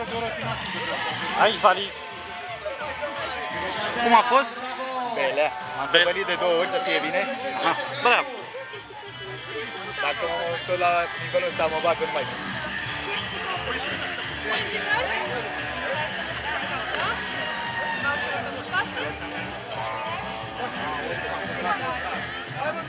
Aici, Vali. Cum a fost? Belea. M-am căpălit de 2 ori să fie bine. Bravo. Dacă tot la nivelul ăsta mă bag, nu mai bine. Pasta?